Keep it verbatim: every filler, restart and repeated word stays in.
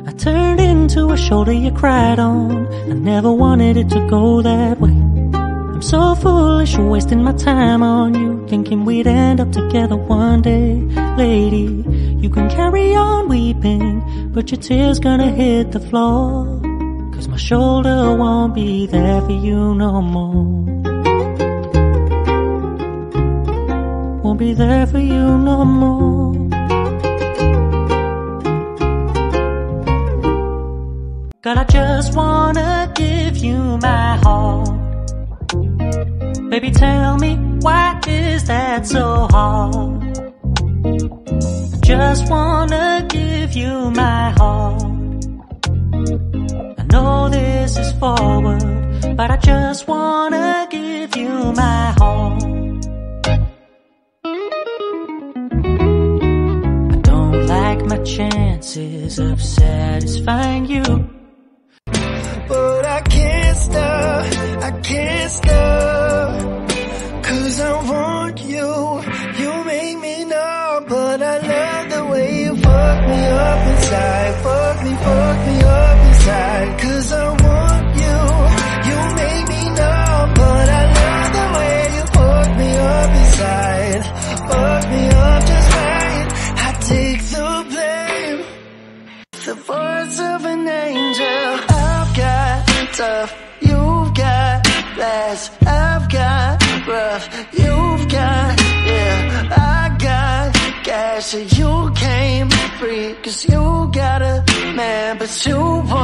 I turned into a shoulder you cried on. I never wanted it to go that way. I'm so foolish, wasting my time on you, thinking we'd end up together one day. Lady, you can carry on weeping, but your tears gonna hit the floor. Cause my shoulder won't be there for you no more. Won't be there for you no more. God, I just wanna give you my heart. Baby, tell me, why is that so hard? I just wanna give you my heart. I know this is forward, but I just wanna give you my heart. I don't like my chances of satisfying you, but I can't stop, I can't stop. Cause I want you, you make me numb. But I love the way you fuck me up inside. Fuck me, fuck me up inside. Cause I want you, you make me numb. But I love the way you fuck me up inside. Fuck me up just right, I take the blame. The voice of an angel. I've got tough, you've got last. I've got rough, you've got, yeah, I got cash. So you came free, cause you got a man, but you won't